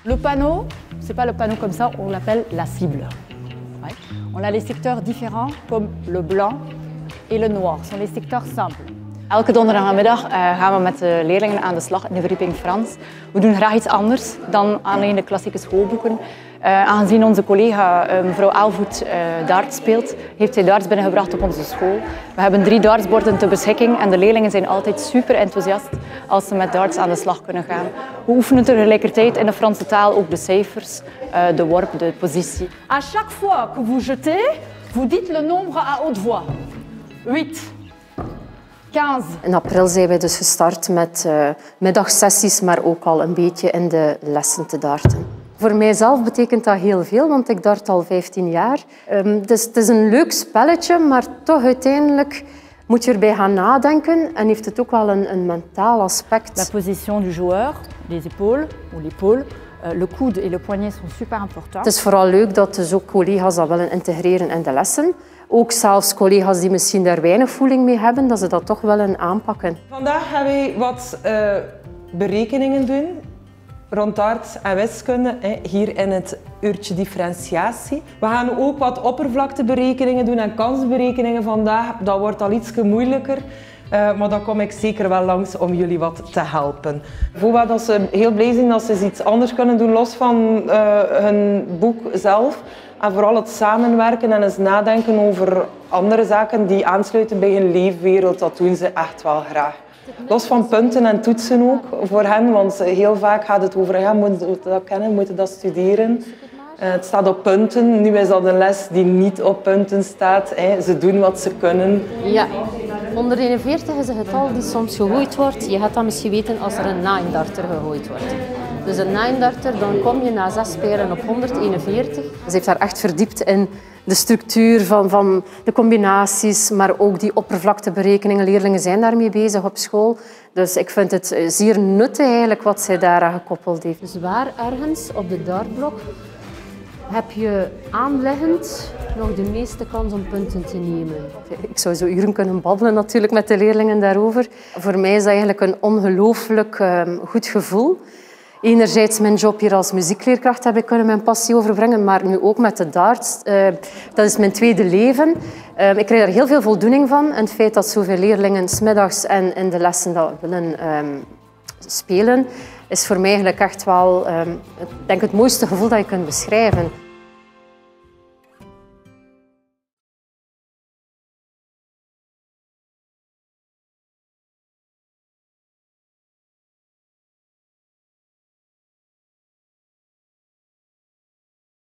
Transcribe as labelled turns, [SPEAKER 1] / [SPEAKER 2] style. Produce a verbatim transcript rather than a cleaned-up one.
[SPEAKER 1] Le panneau, c'est pas le panneau comme ça, on l'appelle la cible. Ouais. On a les secteurs différents comme le blanc et le noir. Ce sont les secteurs simples. Elke donderdagmiddag uh, gaan we met de leerlingen aan de slag in de verdieping Frans. We doen graag iets anders dan alleen de klassieke schoolboeken. Uh, aangezien onze collega uh, mevrouw Aalvoet uh, darts speelt, heeft zij darts binnengebracht op onze school. We hebben drie dartsborden ter beschikking en de leerlingen zijn altijd super enthousiast als ze met darts aan de slag kunnen gaan. We oefenen tegelijkertijd in de Franse taal ook de cijfers, uh, de worp, de positie. À chaque fois que vous jetez, vous dites le nombre à haute voix. huit.
[SPEAKER 2] In april zijn wij dus gestart met uh, middagsessies, maar ook al een beetje in de lessen te darten. Voor mijzelf betekent dat heel veel, want ik dart al vijftien jaar. Um, dus het is een leuk spelletje, maar toch uiteindelijk moet je erbij gaan nadenken en heeft het ook wel een, een mentaal aspect.
[SPEAKER 1] La position du joueur, les épaules ou l'épaule, uh, le coude et le poignet sont super importants.
[SPEAKER 2] Het is vooral leuk dat dus ook collega's dat willen integreren in de lessen. Ook zelfs collega's die misschien daar weinig voeling mee hebben, dat ze dat toch willen aanpakken.
[SPEAKER 3] Vandaag gaan wij wat uh, berekeningen doen rond darts en wiskunde, hè, hier in het uurtje differentiatie. We gaan ook wat oppervlakteberekeningen doen en kansberekeningen vandaag. Dat wordt al iets moeilijker, uh, maar dan kom ik zeker wel langs om jullie wat te helpen. Vooral dat ze heel blij zijn dat ze iets anders kunnen doen los van uh, hun boek zelf. En vooral het samenwerken en eens nadenken over andere zaken die aansluiten bij hun leefwereld, dat doen ze echt wel graag. Los van punten en toetsen ook voor hen, want heel vaak gaat het over, ja, moeten we dat kennen, moeten dat studeren. Uh, het staat op punten, nu is dat een les die niet op punten staat. Hè. Ze doen wat ze kunnen.
[SPEAKER 2] Ja, honderdeenenveertig is een getal die soms gegooid wordt. Je gaat dat misschien weten als er een nine-darter gegooid wordt. Dus een nine-darter, dan kom je na zes spelen op honderdeenenveertig. Ze heeft daar echt verdiept in de structuur van, van de combinaties, maar ook die oppervlakteberekeningen. Leerlingen zijn daarmee bezig op school. Dus ik vind het zeer nuttig eigenlijk wat zij daaraan gekoppeld heeft. Dus waar ergens op de dartblok heb je aanleggend nog de meeste kans om punten te nemen? Ik zou zo uren kunnen babbelen natuurlijk met de leerlingen daarover. Voor mij is dat eigenlijk een ongelooflijk um, goed gevoel. Enerzijds mijn job hier als muziekleerkracht heb ik kunnen mijn passie overbrengen, maar nu ook met de darts. Uh, dat is mijn tweede leven. Uh, ik krijg er heel veel voldoening van. En het feit dat zoveel leerlingen 's middags en in de lessen dat willen um, spelen, is voor mij eigenlijk echt wel um, ik denk het mooiste gevoel dat je kunt beschrijven.